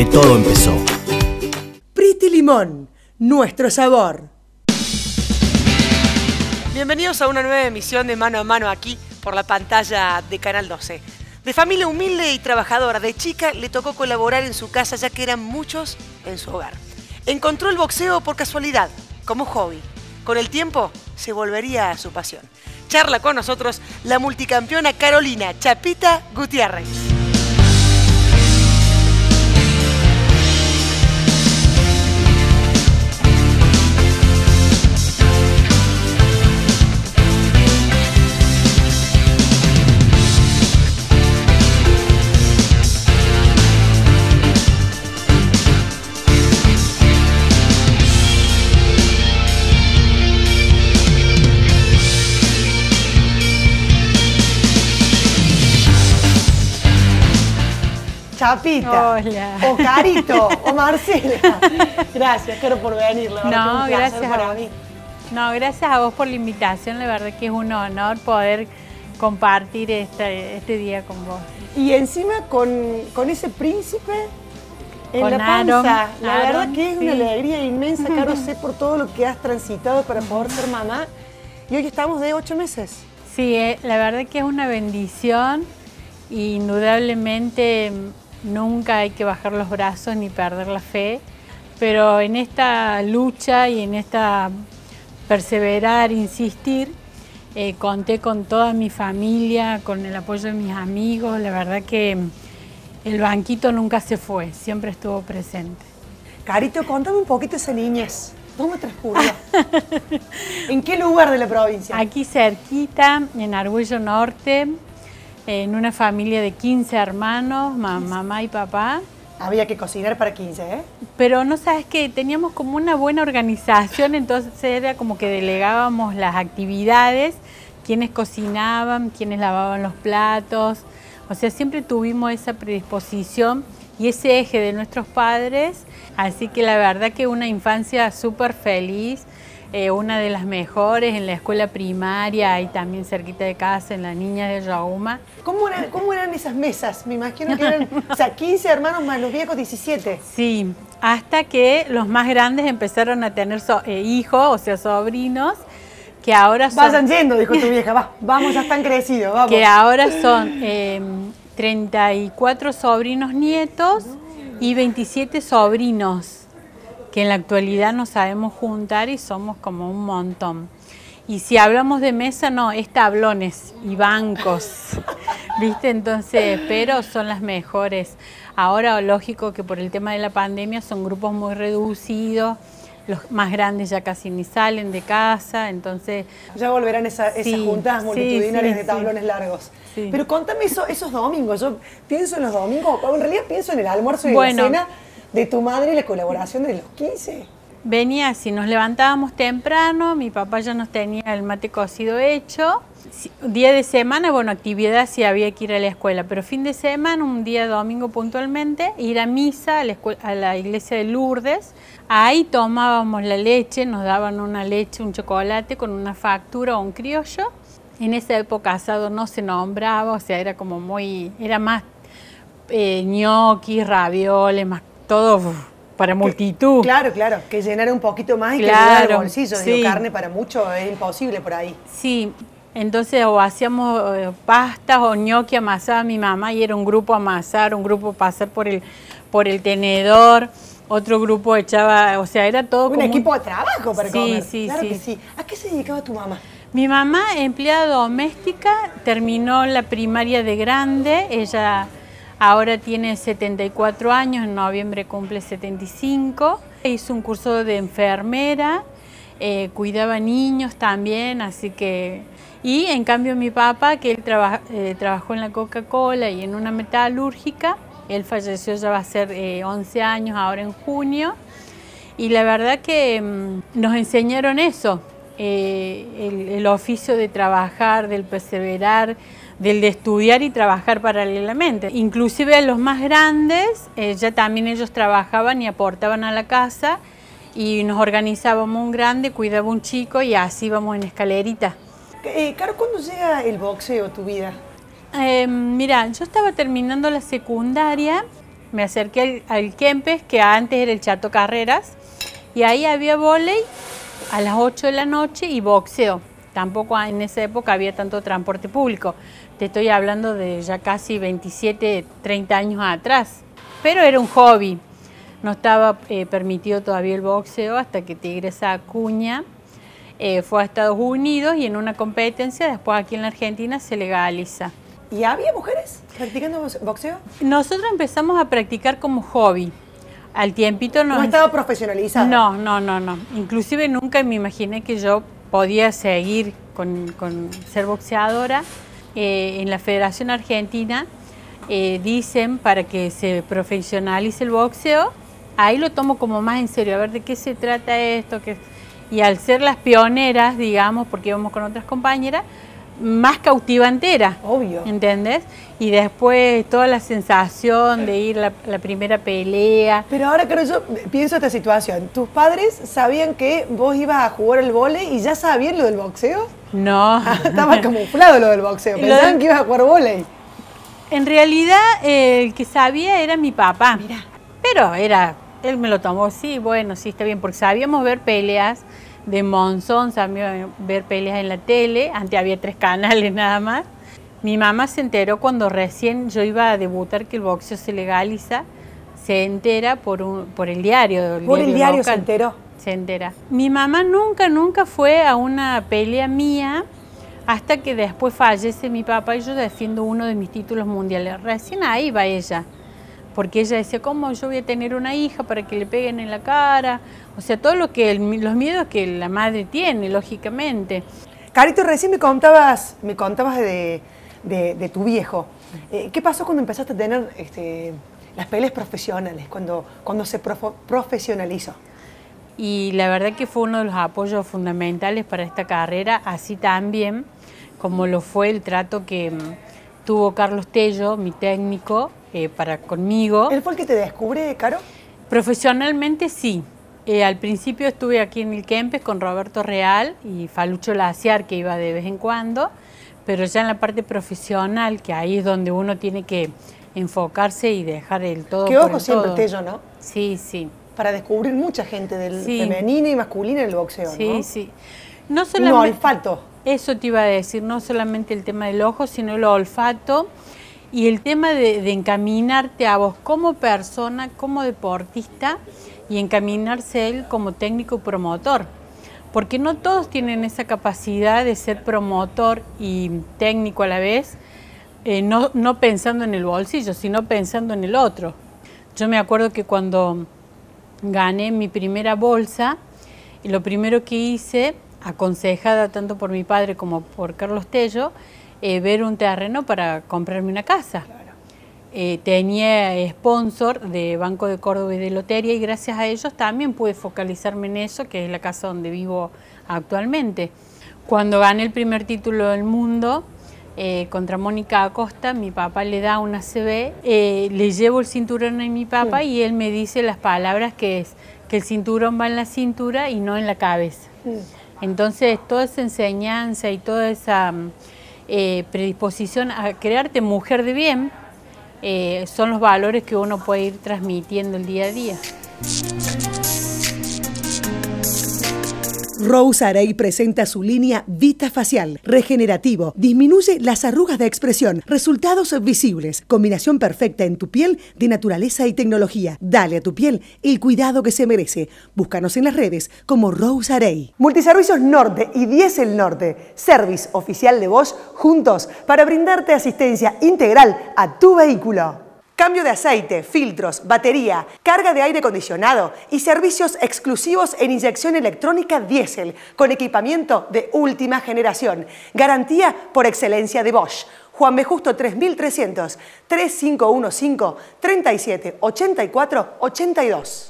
todo empezó. Priti Limón, nuestro sabor. Bienvenidos a una nueva emisión de Mano a Mano aquí por la pantalla de Canal 12. De familia humilde y trabajadora, de chica le tocó colaborar en su casa ya que eran muchos en su hogar. Encontró el boxeo por casualidad, como hobby. Con el tiempo se volvería a su pasión. Charla con nosotros la multicampeona Carolina Chapita Gutiérrez. Chapita, hola. O Carito, o Marcela. Gracias, Caro, por venir. La verdad No, que es un placer gracias para a vos. mí. No, gracias a vos por la invitación. La verdad que es un honor poder compartir este día con vos. Y encima con ese príncipe en Con la panza. Aaron, La verdad Aaron, que es sí. una alegría inmensa, Caro, sé por todo lo que has transitado para poder ser mamá. Y hoy estamos de 8 meses. Sí, la verdad que es una bendición. Indudablemente nunca hay que bajar los brazos ni perder la fe, pero en esta lucha y en esta perseverar, insistir, conté con toda mi familia, con el apoyo de mis amigos. La verdad que el banquito nunca se fue, siempre estuvo presente. Carito, contame un poquito esa niñez. ¿Dónde transcurrió? ¿En qué lugar de la provincia? Aquí cerquita, en Argüello Norte, en una familia de 15 hermanos, mamá y papá. Había que cocinar para 15, ¿eh? Pero no sabes que teníamos como una buena organización, entonces era como que delegábamos las actividades, quienes cocinaban, quienes lavaban los platos. O sea, siempre tuvimos esa predisposición y ese eje de nuestros padres. Así que la verdad que una infancia súper feliz. Una de las mejores en la escuela primaria y también cerquita de casa, en la Niña de Rauma. ¿Cómo eran esas mesas? Me imagino que eran, o sea, 15 hermanos más los viejos 17. Sí, hasta que los más grandes empezaron a tener hijos, o sea, sobrinos, que ahora son... Vayan yendo, dijo tu vieja, vamos, ya están crecidos, vamos. Que ahora son 34 sobrinos nietos y 27 sobrinos, que en la actualidad nos sabemos juntar y somos como un montón. Y si hablamos de mesa, no, es tablones y bancos, ¿viste? Entonces, pero son las mejores. Ahora, lógico que por el tema de la pandemia son grupos muy reducidos, los más grandes ya casi ni salen de casa, entonces... Ya volverán esas juntadas multitudinarias de sí. tablones largos. Sí. Pero contame esos domingos, yo pienso en los domingos, en realidad pienso en el almuerzo y Bueno, la cena de tu madre y la colaboración de los 15. Venía así, nos levantábamos temprano, mi papá ya nos tenía el mate cocido hecho. Día de semana, bueno, actividad sí había que ir a la escuela, pero fin de semana, un día domingo puntualmente, ir a misa a la iglesia de Lourdes. Ahí tomábamos la leche, nos daban una leche, un chocolate con una factura o un criollo. En esa época asado no se nombraba, o sea, era como era más ñoquis, ravioles, más todo para multitud. Claro, que llenara un poquito más y que Claro, ayudara el bolsillo. sí. Digo, carne para mucho es imposible por ahí. Sí, entonces o hacíamos pastas o ñoqui, amasaba mi mamá y era un grupo amasar, un grupo pasar por el tenedor, otro grupo echaba, o sea, era todo Un como equipo de trabajo para comer. Sí, Claro sí. que sí. ¿A qué se dedicaba tu mamá? Mi mamá, empleada doméstica, terminó la primaria de grande, ella ahora tiene 74 años, en noviembre cumple 75. Hizo un curso de enfermera, cuidaba niños también, así que... Y en cambio mi papá, que él trabajó en la Coca-Cola y en una metalúrgica, él falleció ya va a ser 11 años ahora en junio. Y la verdad que nos enseñaron eso, el oficio de trabajar, del perseverar, del de estudiar y trabajar paralelamente. Inclusive los más grandes, ya también ellos trabajaban y aportaban a la casa y nos organizábamos un grande, cuidaba un chico y así íbamos en escalerita. Caro, ¿cuándo llega el boxeo a tu vida? Mira, yo estaba terminando la secundaria me acerqué al Kempes, que antes era el Chato Carreras, y ahí había vóley a las 8 de la noche y boxeo. Tampoco en esa época había tanto transporte público. Te estoy hablando de ya casi 27, 30 años atrás. Pero era un hobby. No estaba permitido todavía el boxeo hasta que Tigresa Acuña fue a Estados Unidos y en una competencia, después aquí en la Argentina, se legaliza. ¿Y había mujeres practicando boxeo? Nosotros empezamos a practicar como hobby. Al tiempito no estaba profesionalizado. No. Inclusive nunca me imaginé que yo podía seguir con ser boxeadora. En la Federación Argentina dicen para que se profesionalice el boxeo, ahí lo tomo como más en serio, a ver de qué se trata esto. Y al ser las pioneras, digamos, porque íbamos con otras compañeras, más cautivante era. Obvio. ¿Entendés? Y después toda la sensación de ir a la primera pelea. Pero ahora creo yo pienso esta situación. ¿Tus padres sabían que vos ibas a jugar al vóley y ya sabían lo del boxeo? No. Estaba camuflado lo del boxeo. Pensaban que ibas a jugar vóley. En realidad el que sabía era mi papá. Mirá. Pero él me lo tomó, sí, bueno, sí, está bien, porque sabíamos ver peleas de Monzón, sabíamos ver peleas en la tele, antes había 3 canales nada más. Mi mamá se enteró cuando recién yo iba a debutar que el boxeo se legaliza, se entera por el diario. ¿Por el diario local. se enteró? Se entera. Mi mamá nunca fue a una pelea mía hasta que después fallece mi papá y yo defiendo uno de mis títulos mundiales. Recién ahí va ella. Porque ella decía, ¿cómo yo voy a tener una hija para que le peguen en la cara? O sea, todo los miedos que la madre tiene, lógicamente. Carito, recién me contabas de tu viejo. ¿Qué pasó cuando empezaste a tener las peleas profesionales, cuando se profesionalizó? Y la verdad que fue uno de los apoyos fundamentales para esta carrera, así también como lo fue el trato que tuvo Carlos Tello, mi técnico, para conmigo. ¿Él fue el que te descubre, Caro? Profesionalmente sí. Al principio estuve aquí en el Kempes con Roberto Real y Falucho Laciar, que iba de vez en cuando, pero ya en la parte profesional, que ahí es donde uno tiene que enfocarse y dejar el todo. Qué ojo siempre Tello, ¿no? Sí, sí. Para descubrir mucha gente del femenina y masculina en el boxeo, ¿no? Sí, sí. No solamente, un olfato. Eso te iba a decir, no solamente el tema del ojo, sino el olfato y el tema de encaminarte a vos como persona, como deportista y encaminarse él como técnico y promotor. Porque no todos tienen esa capacidad de ser promotor y técnico a la vez, no pensando en el bolsillo, sino pensando en el otro. Yo me acuerdo que cuando gané mi primera bolsa, lo primero que hice, aconsejada tanto por mi padre como por Carlos Tello, ver un terreno para comprarme una casa. Claro. Tenía sponsor de Banco de Córdoba y de Lotería y gracias a ellos también pude focalizarme en eso, que es la casa donde vivo actualmente. Cuando gané el primer título del mundo contra Mónica Acosta, mi papá le da una ACB, le llevo el cinturón a mi papá y él me dice las palabras que es que el cinturón va en la cintura y no en la cabeza. Entonces toda esa enseñanza y toda esa predisposición a crearte mujer de bien son los valores que uno puede ir transmitiendo el día a día. Rose Arey presenta su línea Vita Facial, regenerativo, disminuye las arrugas de expresión, resultados visibles, combinación perfecta en tu piel de naturaleza y tecnología. Dale a tu piel el cuidado que se merece. Búscanos en las redes como Rose Arey. Multiservicios Norte y Diesel Norte, service oficial de Bosch, juntos para brindarte asistencia integral a tu vehículo. Cambio de aceite, filtros, batería, carga de aire acondicionado y servicios exclusivos en inyección electrónica diésel con equipamiento de última generación. Garantía por excelencia de Bosch. Juan B. Justo 3300 3515 37 84 82.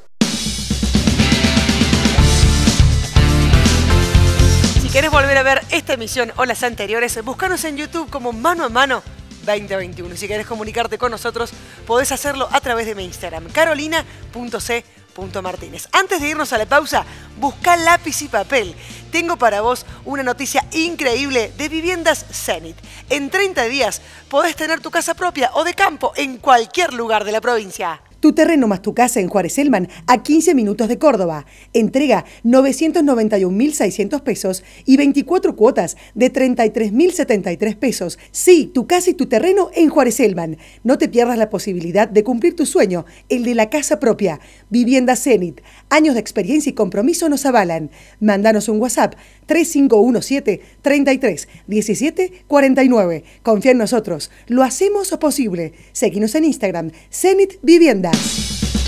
Si querés volver a ver esta emisión o las anteriores, búscanos en YouTube como Mano a Mano 2021. Y si querés comunicarte con nosotros, podés hacerlo a través de mi Instagram, carolina.c.martínez. Antes de irnos a la pausa, busca lápiz y papel. Tengo para vos una noticia increíble de Viviendas Zenit. En 30 días podés tener tu casa propia o de campo en cualquier lugar de la provincia. Tu terreno más tu casa en Juárez Elman, a 15 minutos de Córdoba. Entrega 991.600 pesos y 24 cuotas de 33.073 pesos. Sí, tu casa y tu terreno en Juárez Elman. No te pierdas la posibilidad de cumplir tu sueño, el de la casa propia. Vivienda Zenit. Años de experiencia y compromiso nos avalan. Mándanos un WhatsApp 3517 33 17 49. Confía en nosotros. Lo hacemos posible. Seguinos en Instagram, Zenit Vivienda.